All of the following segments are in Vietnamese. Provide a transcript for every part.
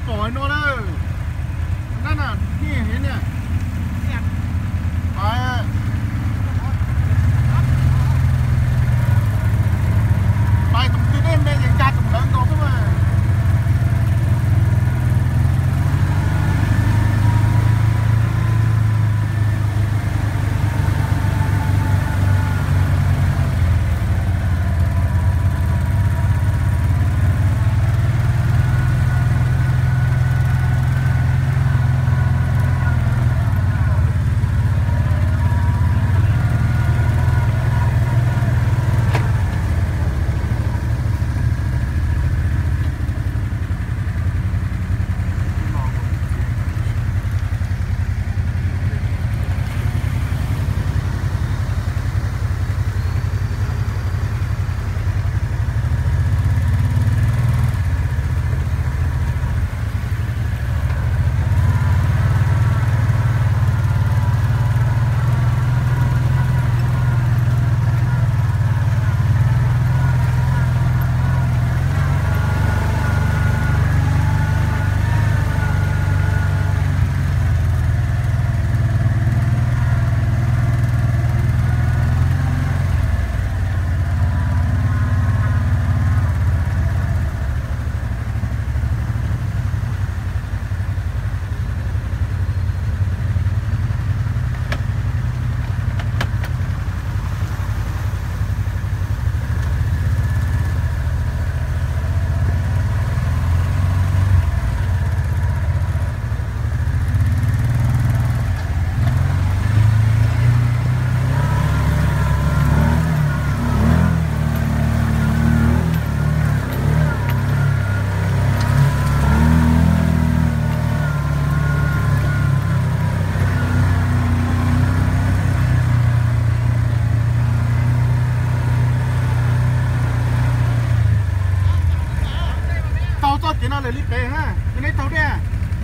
còi nó đóนั่นน่ะนี่เห็นเนี่ยไปตรงที่นี่แม่ยังจัดตรงนั้นก็ไม่cái nào là lít bè ha, cái này tàu đè.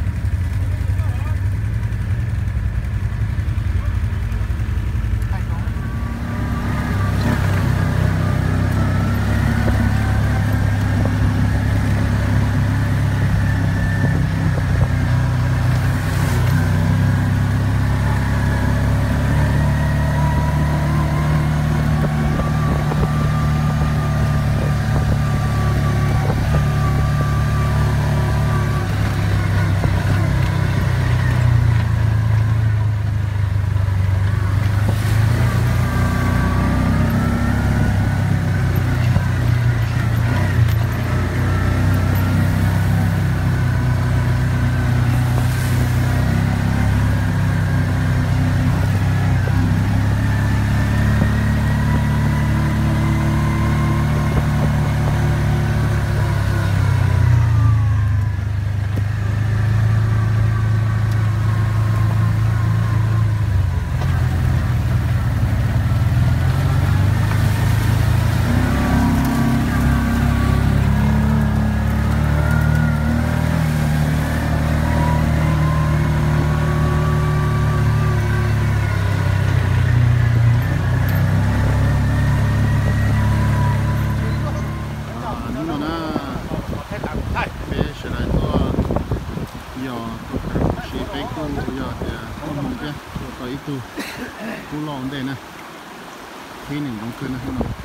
Itu pulau đây nè, khi mình cũngขึ้นนะพี่น้อง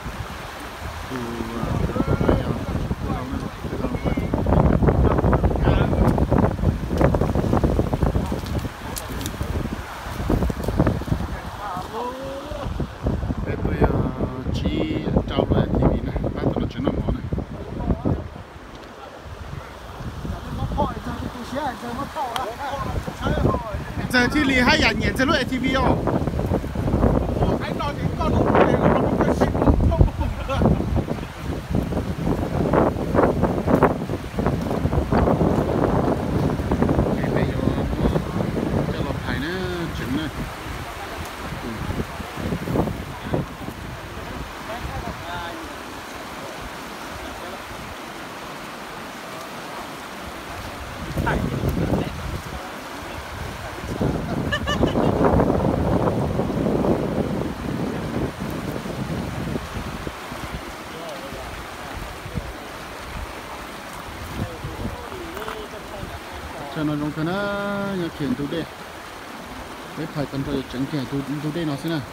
这距离还要撵着路 ATV 哦。我还到你告诉我这个，我们心痛痛的。这边有这个牌呢，整呢。 cho nó rong cái nó nhà kiện tụ đây cái phải cần phải tránh kẻ tụ đây nó xem nào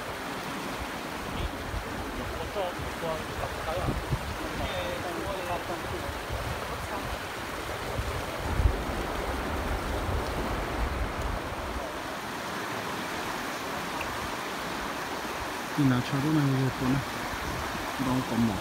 thì nào cho lúc này một con này đang có mỏ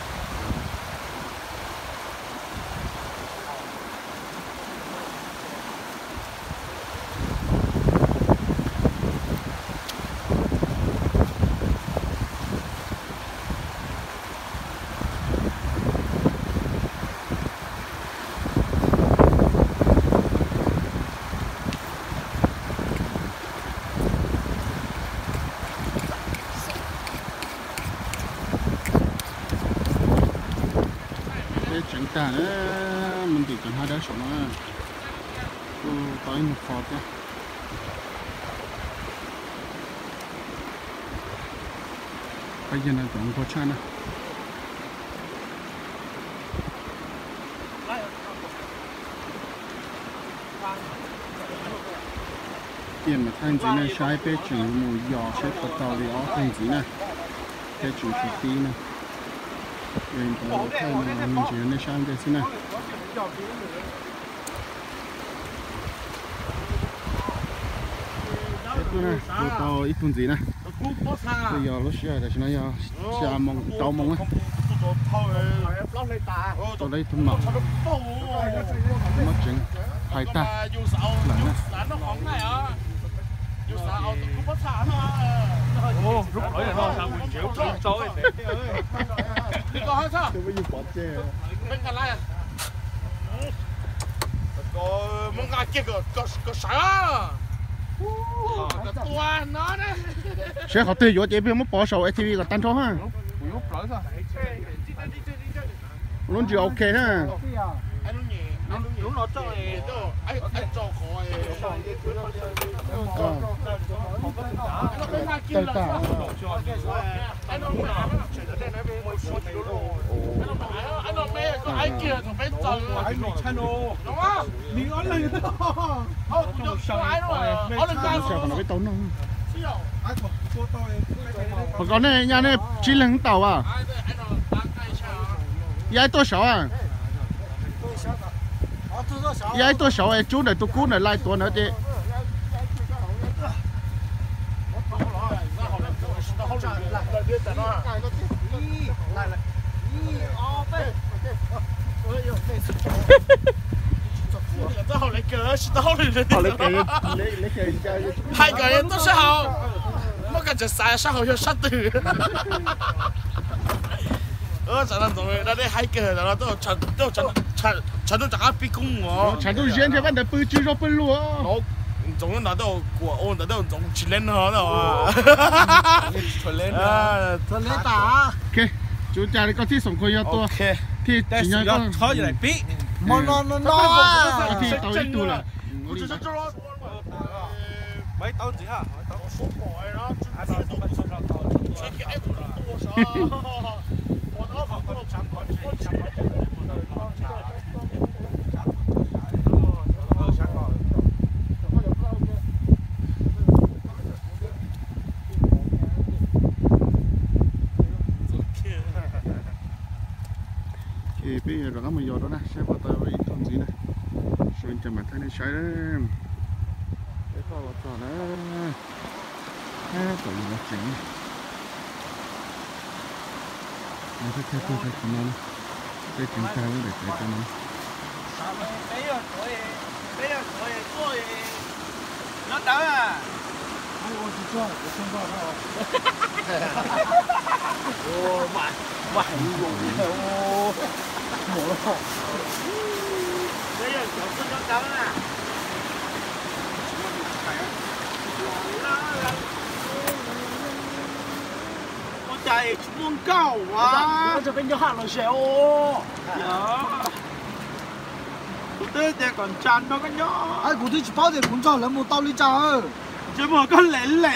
chẳng cả nữa mình chỉ cần hai đứa sống á tới một phọt nha bây giờ là chọn có chăn nè tiền mà thanh gì này sai bé chừng mùi giò sẽ có tàu đi ó thanh gì này bé chừng chỉ tí nè mình có thay mà mình chỉ nên sang cái xin này cái này tôi tao ít phần gì này bây giờ lúc xưa là nó giờ xa mong tao mong á tôi lấy thun mọc mất chừng hai ta lần này Ồ, lúc nãy là nó sang một triệu tối. đi coi hết sao? Tôi mới dùng bọt chè. Bên cạnh này. Có mong ngài kia có sợ. Cái tua nó đấy. Sẽ họ tiêu vô chị biết mất bỏ sầu ATV còn tan thôi ha. Lúc nãy sao? Luôn chỉ ok ha. Lúc nó cho ai cho khỏi. Tờ tả. Anh nói mẹ có ai kia còn phải chờ. Anh nói chăn ô. Đúng không? Mình nói lên đó. Không sợ ai đâu. Ở lên cao. Sợ còn nó cái tốn không? Còn con này nhà này chỉ là tàu à? Ai tôi sợ à? Ai tôi sợ chú này tôi cứu này lại tôi nữa chứ. Hai個人都識好，乜緊就晒識好要識對。咱那種那啲海嘅，咱都全都大家逼供我。 全都人家玩的不就说不路啊。 總那都過，我那都總出嚟好的啊。出嚟啊，出嚟打。 OK， chú cha đi có thi sủng khơi to. OK。 thì chỉ nhớ con thôi vậy này bí. Nó thì tao ít tu là. Mấy tao gì hả? Thì bây giờ nó mới vô đó nè, sẽ vào tàu ít con gì nè, rồi cho mình thấy nó cháy đấy, cái con vào tàu đó, tàu nó chỉnh, nó sẽ theo cái nó, cái chỉnh cao để cái cho nó. Bây giờ tôi nó đỡ à. Ô bạn bây giờ cháu không có đỡ à. Con trai chuông cao quá. Cho cái nhỏ hàng nó xéo. Cụ tê tê còn chán đó cái nhỏ. Ai cụ tê chỉ bao tiền cũng cho là một tao đi chờ. Chứ mà con lẻ lẻ.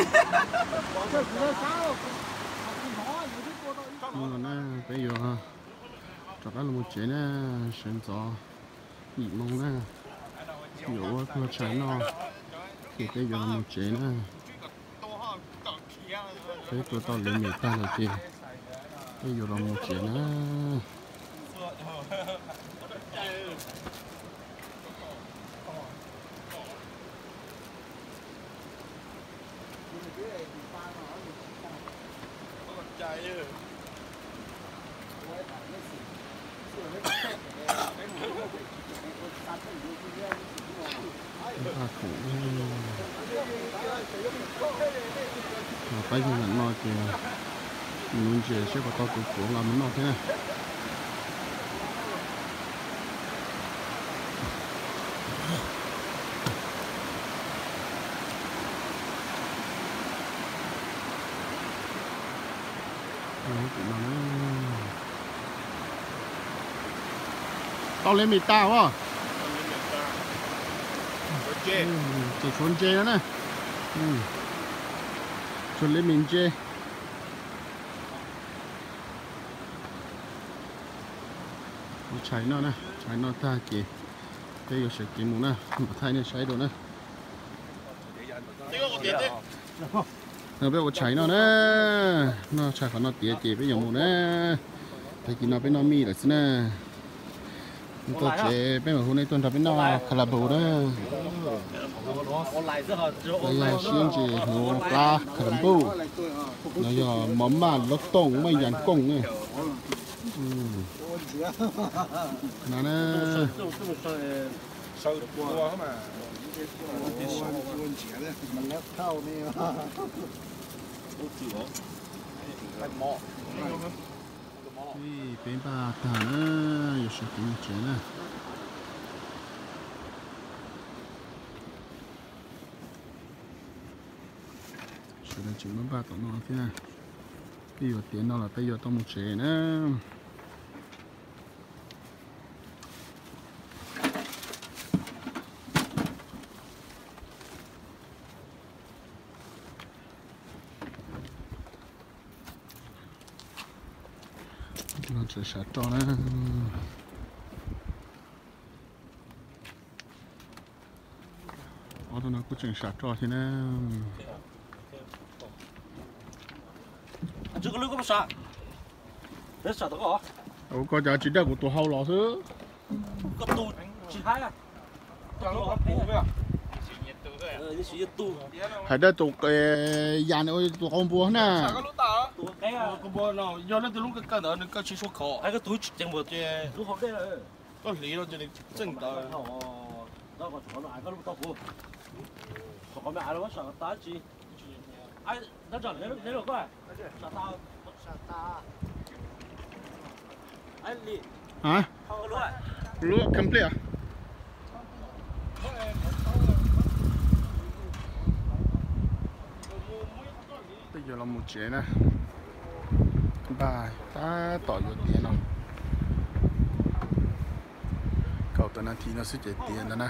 Nhưng mà nó bây giờ ha, cho đó là một chuyện nè, xem gió nhị mông nè, nhiều thua trái nó thì cái giờ một chế nữa cái tôi tao lấy mì ta là chị cái giờ một chế nữa phải cho mình nói thì mình chỉ sẽ có tao tụt xuống là mình nói thế này tao lên mì tao à chỉ trốn chê nữa nè trốn lên mình chê cháy nó nè cháy nó ta kì đây là sẽ kì mù nè mà thay này cháy đồ nè nó biết có cháy nó nè nó cháy còn nó tía kì bây giờ mù nè thấy kì nó bên nó mi là xí nè tôi chế bên mà hôm nay tôi tập bên nó Caribou đó đây là xiên chỉ hồ cá Caribou nó giờ mắm mà lót tông mới dàn công này nè nè bên bà ta nữa, giờ sẽ kiếm chuyện nè. Sẽ là chuyện bên bà tụi nó thế này. Bây giờ tiền nó là bây giờ tao một chuyện nữa. nó sẽ sát cho nó ở đó nó cũng chừng sát cho thì nó 这个那个啥，这啥的个？ 我个就只得我多好老师， 个肚几海啊？这个肚没有？你是一肚。 还得做个养的做红布呢。 肚哎呀，个不喏，要那都弄个干的，那个去出口。哎个肚整不的，都好的了。个离了这里正的。哦，那个床那个都到不。后面还有个啥个大鸡？哎，那这那个怪，啥大？啥大？哎你。 啊？ 好个乱。 Lúa complete à? Bây giờ là một chế nè. Ba ta tỏi vô tiền rồi. Cậu tao thì nó sẽ chạy tiền đó nè.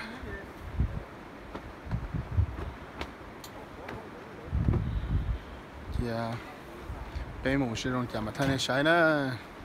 Dạ. Bây giờ mình sẽ dùng chạm mà thay này sai nè.